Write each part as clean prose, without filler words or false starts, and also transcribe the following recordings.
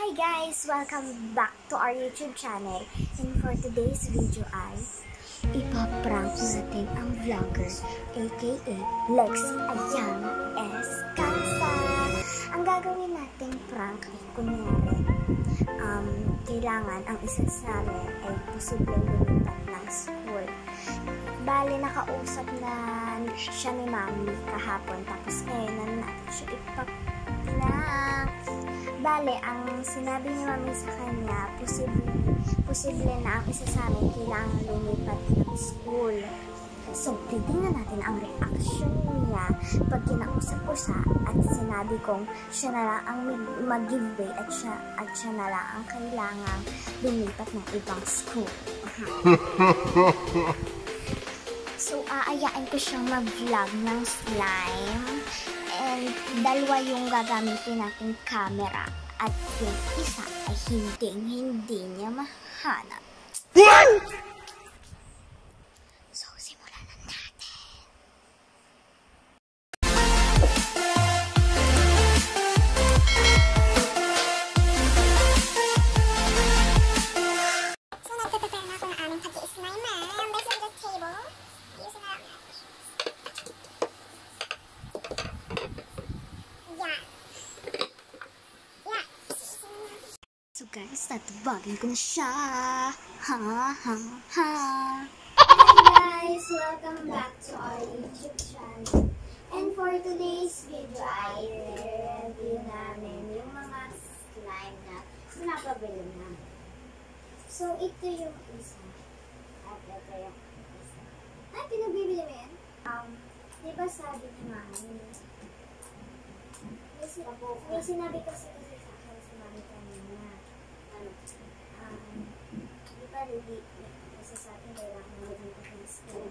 Hi guys! Welcome back to our YouTube channel. And for today's video ay ipaprank natin ang vlogger aka Lexi Ayana S. Casa. Ang gagawin nating prank ay kunyari kailangan ang isa sa amin ay posibleng lumipat ng school. Bale, nakausap na siya ni Mami kahapon tapos ngayon na natin siya ipaprank. Bale, ang sinabi ni Mami sa kanya, posible na ang isa sa amin kailangan lumipat ng school. So, titingnan natin ang reaction niya pag kinausap ko siya at sinabi kong siya na lang ang mag-giveaway at siya na lang ang kailangang lumipat ng ibang school. So, aayaan ko siyang mag-vlog ng slime. And dalawa yung gagamitin nating camera. At yung isa ay hindi niya mahanap. So, simulan na natin. So, nagpe-prepare na ako ng aming pag-i-slime. There's a good table. Using na lang. So guys, tatubagin ko na siya. Hi guys! Welcome back to our YouTube channel. And for today's video ay review namin yung mga slime na pinapabili namin. So ito yung isa. At ito yung isa. Ay, pinagbibili mo yan? Diba sabi ni Mami? May sinabi kasi sa akin si Mami kanina. Di ba hindi kasi sa atin kailangan mag-ingat ng school.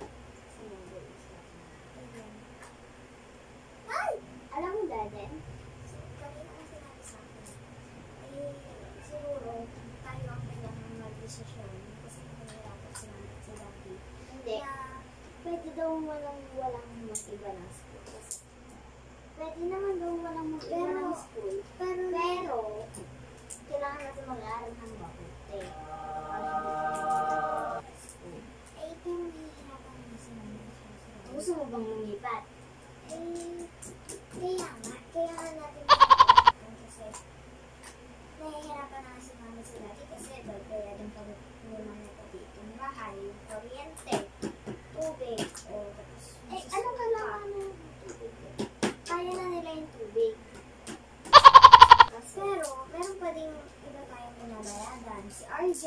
Ay! Alam mo Daden? So, kanina ang sinabi sa akin siguro tayo ang kailangan mag-desisyon kasi nahihirapan si Mami at si Daddy. Hindi. Pwede daw walang mag-iba ng school. Pwede naman daw walang mag-iba ng school. Pero kailangan natin mag-aaral ng mabuti. Eh, kung hihirapan mo sa mga gusto mo bang lumipat? Kaya nga natin mag-aaral kasi nahihirapan na si Mami si Daddy kasi kaya din pag-uman na dito ng bahay, yung kuryente, tubig, o tapos anong kailangan ng tubig? Kaya na nila yung tubig. Pero, meron pa din iba tayong binabayadan. Si RJ.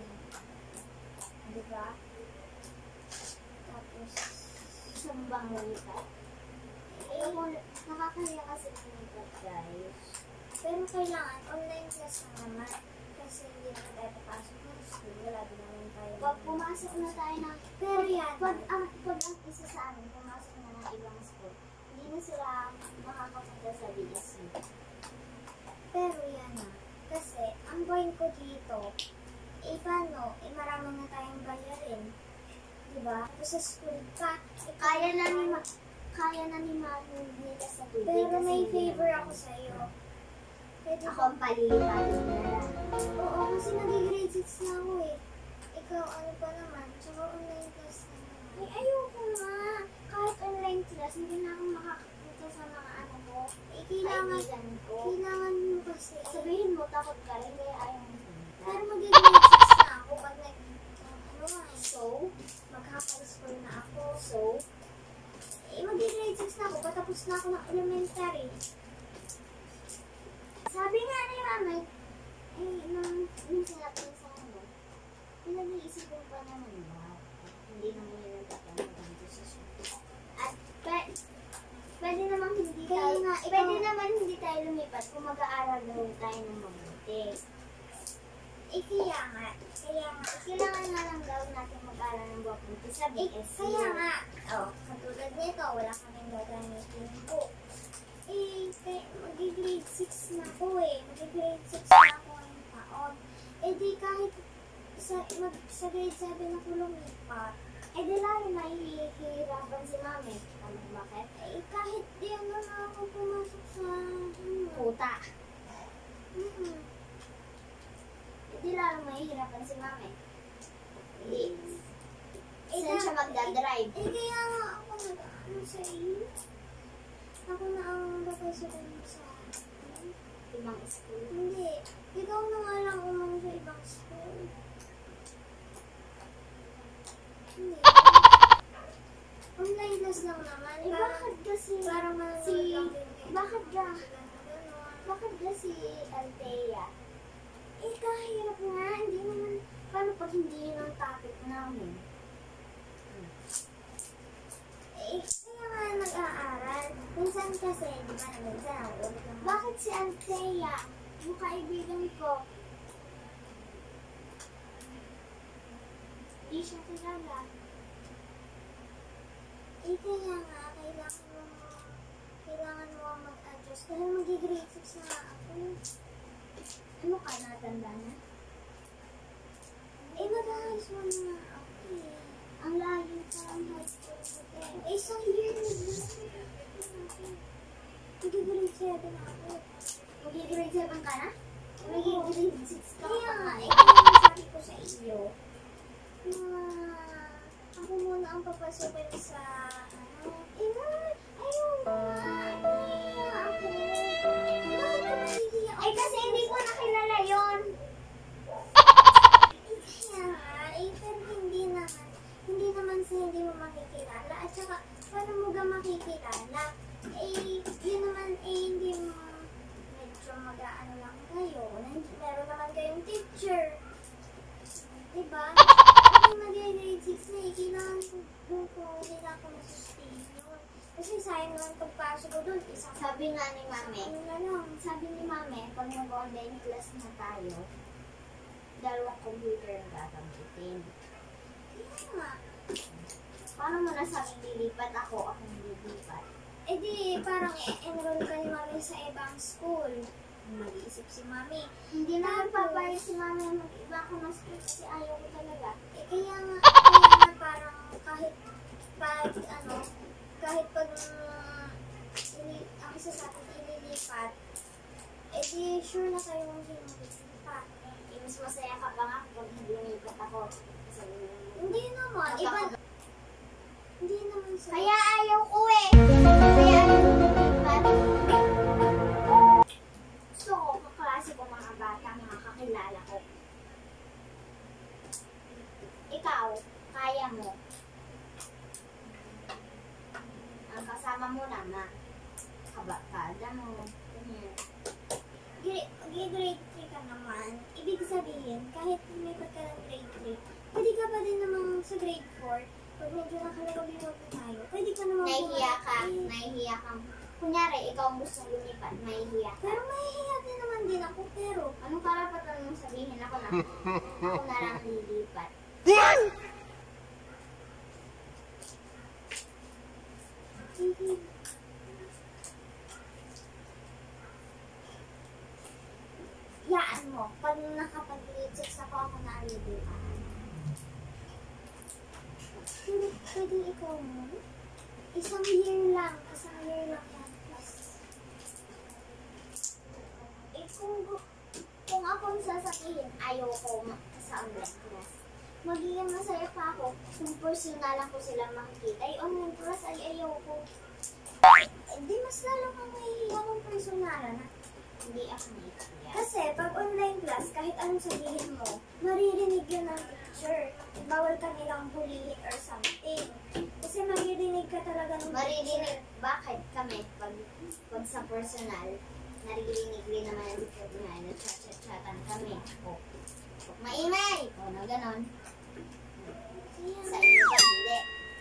Diba? Tapos, isang bang lumipat? Nakakaya kasi lumipat, guys. Pero kailangan, online class na naman. Kasi hindi na tayo papasok ng school. Wala din naman tayo. Pag pumasok na tayo ng... Pero yan, pag ang isa sa amin, pumasok na ng ibang school, hindi na sila makakapunta sa BSC. Pero yan na. Kasi, ang point ko dito, paano? Marami na tayong bayarin. Diba? Tapos sa school pa, kaya na ni Mami nila sa tubig. Pero may favor ako sa'yo. Pwede ako ang palilipad na. Oo, kasi nag-grade 6 na ako eh. Ikaw, ano pa naman? Tsaka online class na naman. Ay, ayoko nga. Kahit online class, hindi na ako makakapunta sa mga ano ko. Kailangan mo kasi. Sabihin mo, takot ka rin, kaya ayaw mo. Pero mag-grade 6 na ako pag So, mag-high school na ako. So, mag-grade 6 na ako, patapos na ako ng elementary. Sabi nga ni Mami, nung sinabi sa ano, pinag-iisip ko pa naman ba? Hindi naman yun ang tatanong dito sa school. At, pwede naman hindi tayo lumipat kung mag-aaral daw tayo ng mabuti. Kailangan na lang daw natin mag-aaral ng mabuti sa BSC. Kaya nga, katulad nito, wala kaming gagamitin book. Mag-grade 6 na ako mag-grade 6 na ako ngayong taon. Di kahit sa grade 7 ako lumipat, di lalo nahihirapan si Mami. Bakit? Kahit di ano na ako pumasok sa puta. mami. Hindi. Saan siya magdadrive? Kaya nga ako nag-ano sa iyo. Ako na ang papasukin mo sa Ibang school. Hindi. Ikaw na nga lang umang sa ibang school. Hindi. Online class lang naman. Bakit kasi Parang bakit si Althea? Kahirap nga. Hindi naman, paano pag hindi yun ang topic namin? Kaya nga nag-aaral. Minsan kasi, di ba, minsan ang ulit lang. Bakit si Althea? Yung kaibigan ko. Hindi siya kilala. Kaya nga, kailangan mo mag-adjust. Dahil mag-grade 6 na nga ako. Ano ka, natanda na? Mag-ayos mo na nga ako eh. Ang layo pa ang high school ko. Isang year na mag-grade 7 ako. Mag-grade 7 ka na? Mag-grade 6 ka Kaya pa nga, nga. kaya sabi ko sa iyo, na ako muna ang papasukin sa ayun nga, nahihiya ako. Bakit ka nahihiya? Ay, kasi hindi ko nakilala yun. Kaya nga, pero hindi naman sa hindi mo makikilala. At saka, paano mo ga makikilala? Yun naman, hindi mo medyo mag-aano lang kayo. Meron naman kayong teacher. Diba? Kung mag-grade 6 na, kailangan ko masustain yun. Kasi sayang naman pagpasok ko doon, isang Sabi nga ni mami, lang. sabi ni mami, pag mag-online class na tayo, dalawang computer ang gagamitin. Kaya nga. Paano mo nasabing lilipat ako, akong lilipat? Di parang enroll ka ni mami sa ibang school. Mag-iisip si mami. Hindi na magpapayag si mami na mag-iba ako ng school kasi ayaw ko talaga. Kaya nga parang kahit pag ang isa sa atin ililipat, di sure na kayo kung sino maglilipat. Mas masaya ka pa nga pag lumipat ako. Kasi, Hindi naman. Hindi naman sa... kaya ayaw ko eh. Kaya ayaw ko lumipat. Gusto ko, kaklase ko mga bata, mga kakilala ko. Ikaw, kaya mo. Ang kasama mo naman. Kabakada mo. Ganyan. Grade 3 ka naman. Ibig sabihin, kahit lumipat ka ng grade 3, pwede ka pa din namang sa grade 4. Pag medyo nakalagabibot na tayo, pwede ka namang Nahihiya ka. bumalik. Nahihiya ka. Kunyari, ikaw ang gusto lumipat. Nahihiya ka. Pero mahihiya din naman din ako, pero Anong karapatan mong sabihin ako na? Ako na lang lilipat. hindi. Yaan mo, pag nakapag-grade 6 ako na alilipan. Hindi, pwede ikaw mo. Isang year lang yan. Plus. Kung akong sasabihin, ayaw ko sa online class. Magiging masaya pa ako kung personalan ko sila makikita. Online class ay ayaw ko. Di mas lalo kang mahihiya kung personalan. Hindi ako nahihiya. Kasi pag online class, kahit anong sabihin mo, maririnig yun ng teacher. Bawal ka nilang bulihin or something. Kasi maririnig ka talaga ng Maririnig, bakit kami, pag sa personal, naririnig rin naman ang teacher nga, nag-chat-chatan kami. O, maingay! O, na ganon. Sa inyo ba, hindi?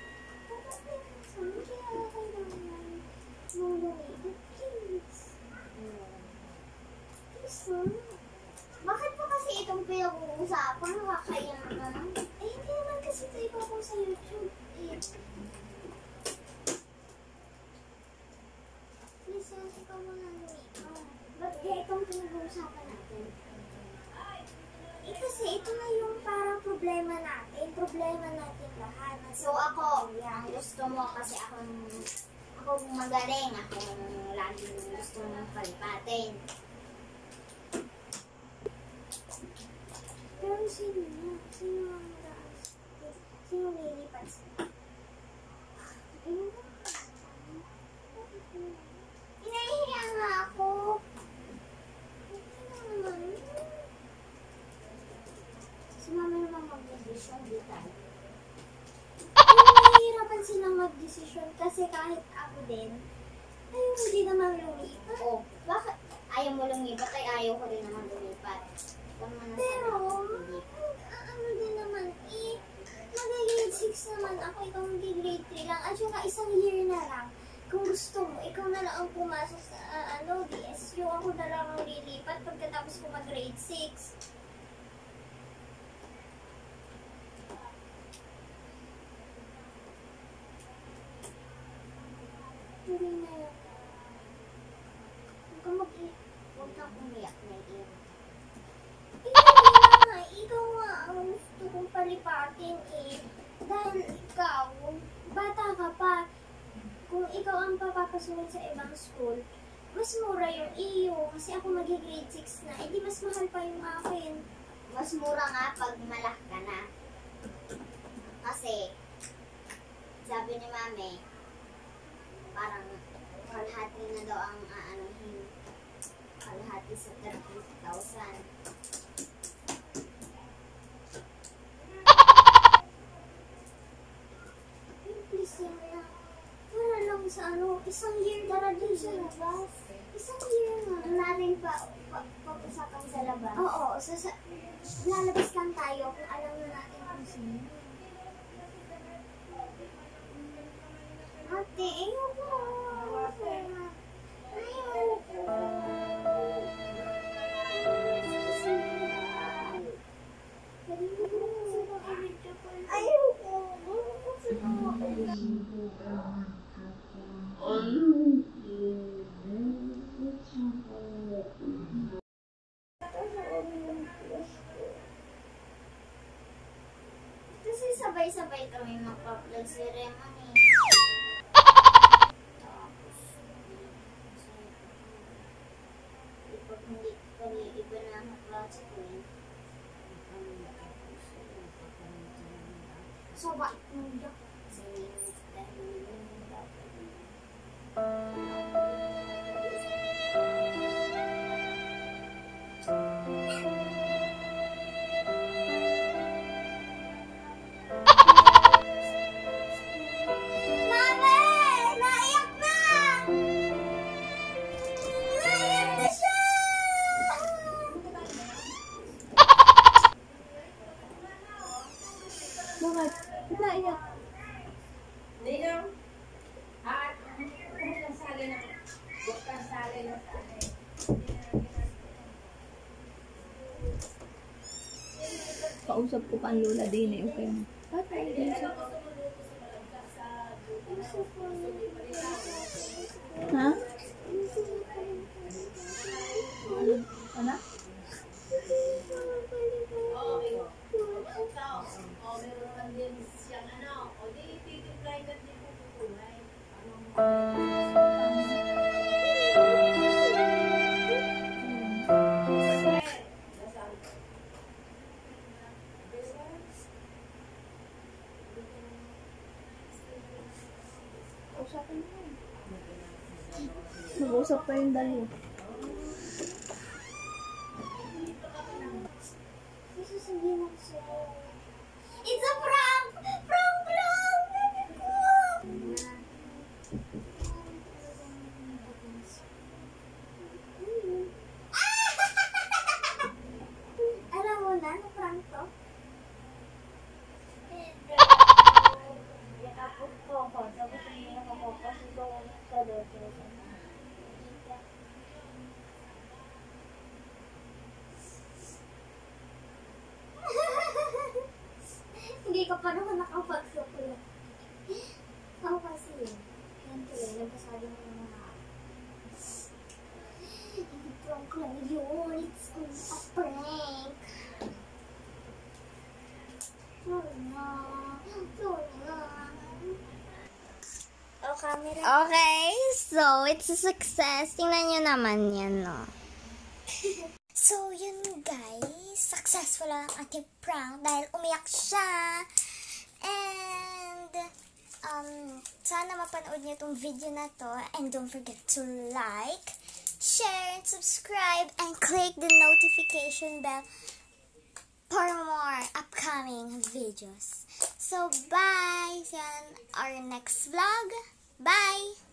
Bakit pa kasi itong pinag-uusapan? Nakakaiyak na naman. Hindi naman kasi ito iba ko sa YouTube. Listen, ikaw muna ikaw. Ba't kaya itong pinag-uusapan natin? Kasi ito na yung parang problema natin. Problema natin lahat. So ako, ang gusto mo kasi ako magaling. Ako laging gusto mong palipatin. Pero sino na? desisyon kasi kahit ako din, ay hindi naman lumipat. Oh, bakit ayaw mo lumipat ay ayaw ko rin naman lumipat. Pero, ano din naman, mag-grade 6 naman ako, ikaw hindi grade 3 lang. At saka isang year na lang. Kung gusto mo, ikaw na lang ang pumasok sa DSU. Ako na lang ang lilipat pagkatapos ko mag-grade 6. Tuloy na yun. Huwag kang umiyak na iyon. Ikaw nga ang gusto kong palipatin Dahil ikaw, bata ka pa. Kung ikaw ang papapasunod sa ibang school, mas mura yung iyo. Kasi ako mag-grade 6 na. Di mas mahal pa yung akin. Mas mura nga pag malaki ka na. Kasi, sabi ni Mami, parang kalahati na daw ang aanuhin. Kalahati sa 30,000. Para lang sa isang year para din sa labas. Isang year nga. Natin pag-usapan sa labas. Oo, lalabas lang tayo kung alam na natin kung sino. Ate, ayoko. Kasi sabay-sabay kami magpa-vlog ceremony. Tapos, pag hindi kami iba na ang klase ko So, bakit nung kasi dahil yun dapat. Bakit? Naiyak. Hindi lang. Kung sali na. Bukang sali na sa akin. Kausap ko pa ang lola din eh. Okay na. Ha? Ano? Nag-usap pa yung dalawa. Sasabihin ako sa'yo. It's a prank! Prank! Baby ko! Alam mo na, prank to? Yakapos ko ako. Tapos hindi nakapapos ito sa dote. Hindi ka pa naman nakapagsukulat. Ako kasi yun. Yan tuloy, nagkasabi mo na mga prank lang yun. It's a prank. Sorry na. Sorry na. Oh, camera. Okay, so it's a success. Tingnan nyo naman yan, no? So, yun guys, successful ang ating prank dahil umiyak siya. And, sana mapanood niyo itong video na to. And don't forget to like, share, and subscribe, and click the notification bell for more upcoming videos. So, bye! See you on our next vlog. Bye!